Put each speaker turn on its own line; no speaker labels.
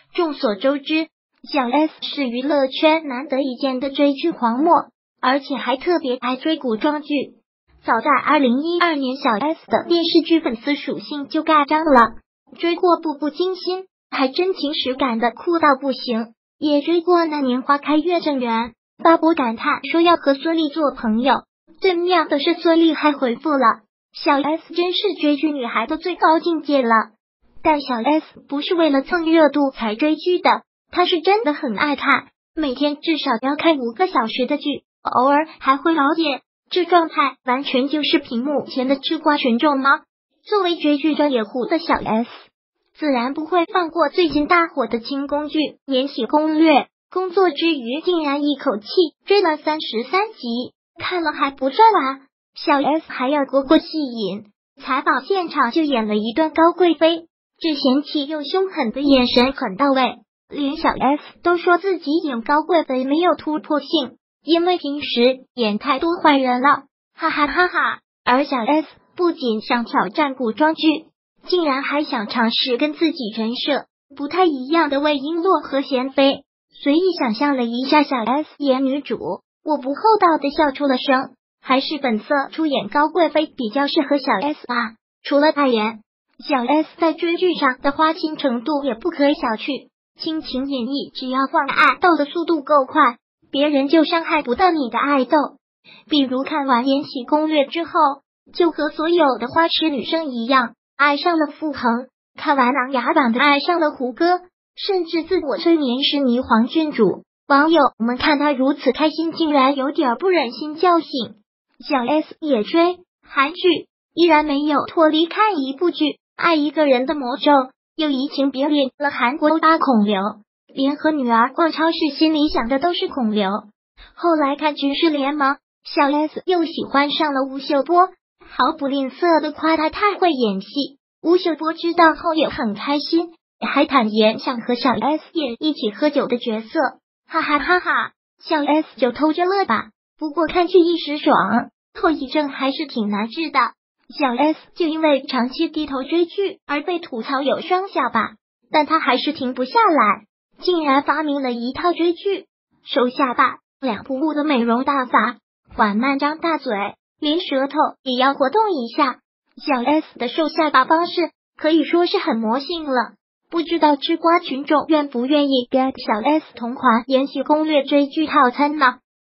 众所周知，小 S 是娱乐圈难得一见的追剧狂魔，而且还特别爱追古装剧。早在2012年，小 S 的电视剧粉丝属性就盖章了，追过《步步惊心》，还真情实感的酷到不行，也追过那年花开月正圆。大波感叹说要和孙俪做朋友，最妙的是孙俪还回复了，小 S 真是追剧女孩的最高境界了。但小 S 不是为了蹭热度才追剧的，她是真的很爱看，每天至少要看5个小时的剧，偶尔还会熬夜。这状态完全就是屏幕前的吃瓜群众吗？作为追剧专业户的小 S， 自然不会放过最近大火的清宫剧《延禧攻略》。工作之余竟然一口气追了33集，看了还不算完，小 S 还要过戏瘾。采访现场就演了一段高贵妃，这嫌弃又凶狠的眼神很到位，连小 S 都说自己演高贵妃没有突破性，因为平时演太多坏人了，哈哈哈哈。而小 S 不仅想挑战古装剧，竟然还想尝试跟自己人设不太一样的魏璎珞和娴妃。随意想象了一下小 S 演女主，我不厚道的笑出了声，还是本色出演高贵妃比较适合小 S 啊。除了代言，小 S 在追剧上的花心程度也不可以小觑，亲情演绎只要换爱豆的速度够快，别人就伤害不到你的爱豆。比如看完《延禧攻略》之后，就和所有的花痴女生一样，爱上了傅恒，看完《琅琊榜》的爱上了胡歌，甚至自我催眠是霓凰郡主。网友们看他如此开心，竟然有点不忍心叫醒。小 S 也追韩剧，依然没有脱离看一部剧爱一个人的魔咒，又移情别恋了韩国欧巴孔刘，连和女儿逛超市心里想的都是孔刘。后来看军事联盟，小 S 又喜欢上了吴秀波，毫不吝啬的夸他太会演戏。吴秀波知道后也很开心，还坦言想和小 S 演一起喝酒的角色，哈哈哈哈，小 S 就偷着乐吧。不过看剧一时爽，后遗症还是挺难治的。小 S 就因为长期低头追剧而被吐槽有双下巴，但他还是停不下来，竟然发明了一套追剧收下巴2步步的美容大法，缓慢张大嘴，连舌头也要活动一下。小 S 的瘦下巴方式可以说是很魔性了，不知道吃瓜群众愿不愿意跟小 S 同款《延禧攻略》追剧套餐呢？